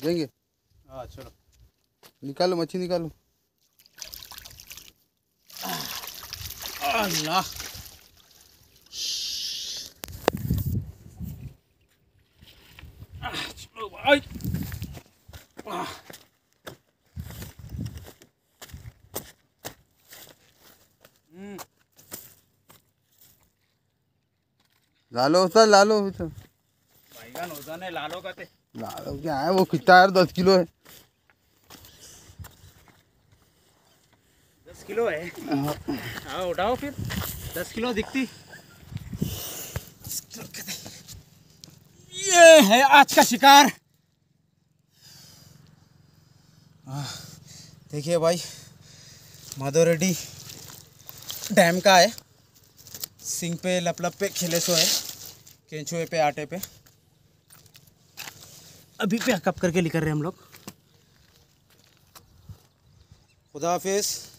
देंगे। हाँ चलो निकालो मच्छी निकालो। अल्लाह चलो भाई। लालो सर लालो सर। भाईगन वजन है लालो का ते। लालो क्या है वो कितना यार 10 किलो है। 10 किलो है। हाँ उठाओ फिर 10 किलो दिखती। ये है आज का शिकार। देखिए भाई माधोरेड्डी डैम का है। सिंग पे लपलप पे खिले सो है, केंचुए पे आटे पे। अभी पैकअप करके निकल रहे हम लोग। खुदा हाफिज़।